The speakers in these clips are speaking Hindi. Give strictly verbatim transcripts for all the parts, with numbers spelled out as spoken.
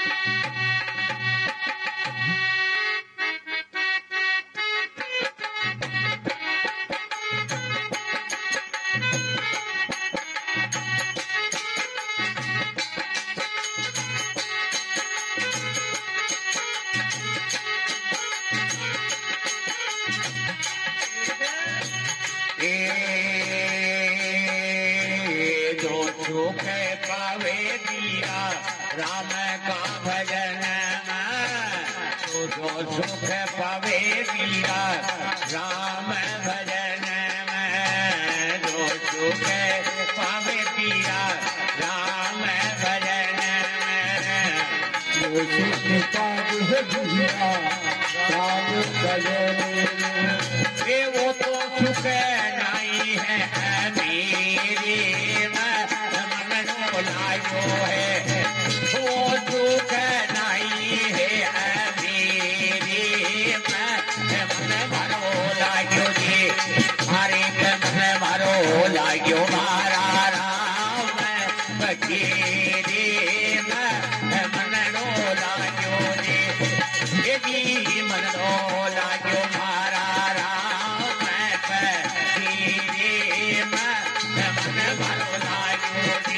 राम का भजन तो जो सुख पावे वीरा राम भजन में जो सुख पावे वीरा राम भजन में जो सुख पावे वीरा राम भजन में वो तो सुख नहीं है मेरे मन को लायो है वो दुख नहीं है मेरे मन भरो लाग्यो जी हरे मन भरो लाग्यो मारा राम बखेरे मन रो लाग्यो जी मन रो लाग्यो मारा राम बखेरे मन भरो लाग्यो जी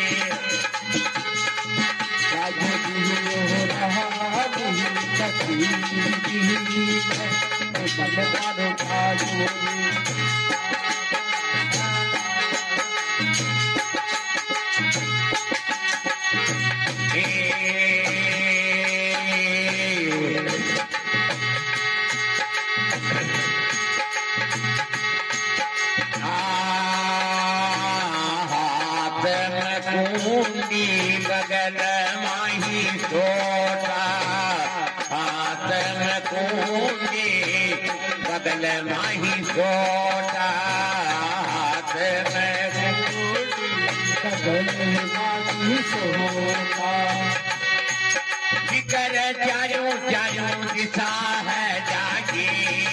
बगल माही सोटा हाथ में कुंडी बगल माही सोटा हाथ में कुंडी बगल माही सोटा जिकर चारों चारों दिशा है जागे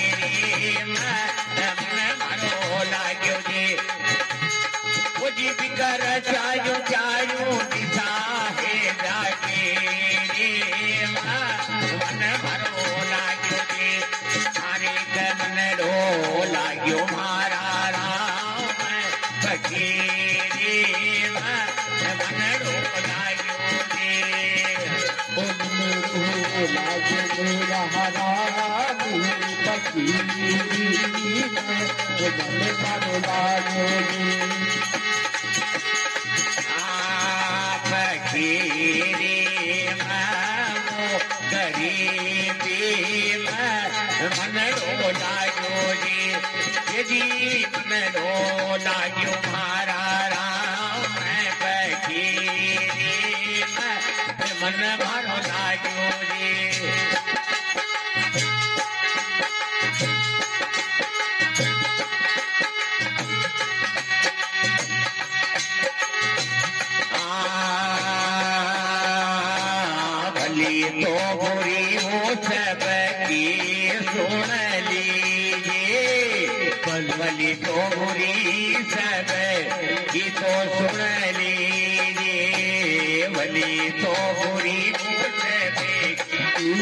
मन मरो लाग्यो जी वो जी बिकर चारों चारों दिशा है जागे मन भरो लाग्यो जी हरे मन रो लाग्यो मारा राम बखेरे मन रो लाग्यो जी मन रो लाग्यो मेरा राम बखेरे मन भरो लाग्यो जी बखेरे मो गरीबी मन रो लाग्यो जी जी मन रो लाग्यो मारा राम बखेरे मन भरो लाग्यो जी तो बुरी हो सब की सुन लीजिए बलबली तो बुरी सब की तो सुन लीजिए बली तो बुरी हो सब की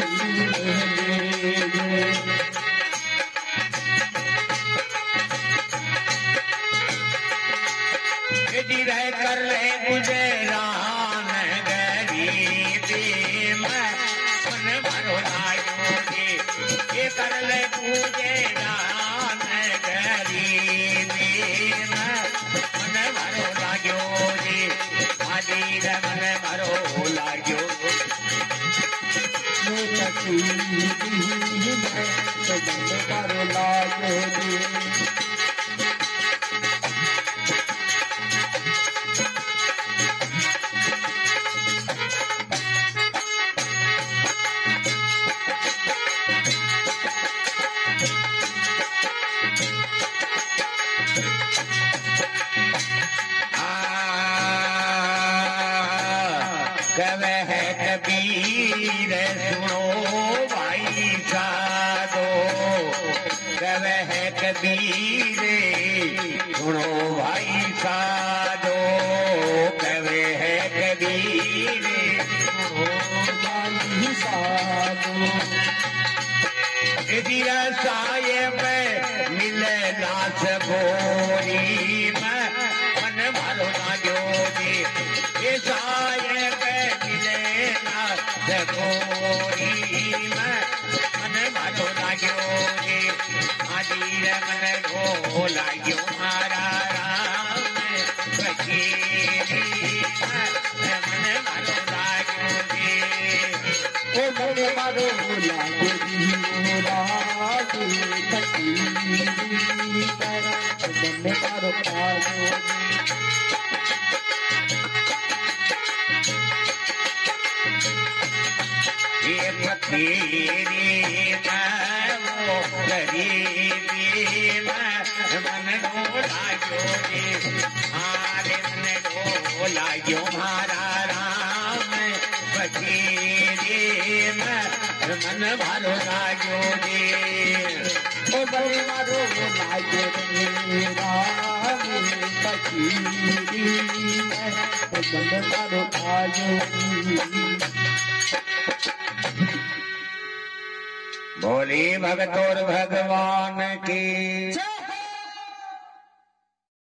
यदि रह कर ले गुजरान गरीबी मन भरो लाग्यो जी ये कर ले पूजे दान गरीबी मन भरो लाग्यो जी आदि मन भरो लाग्यो मन भरो लाग्यो जी कवह कबीर सुनो भाई साधो कवह कबीर सुनो भाई साधो कवह कबीर सुनो आदि मन ढोला यो मारा राम बखेरी मन मारो लागो रे ओ मन मारो लागो रे राधे बखेरी मन मारो लागो तेरे वो गरीबी मन ढोलायो रे आरे मन ढोलायो मारा राम बखेरे मन भालो लागो रे ओ मन मारो लागो रे राम बखेरी मन मारो लागो बोले भगतोर भगवान की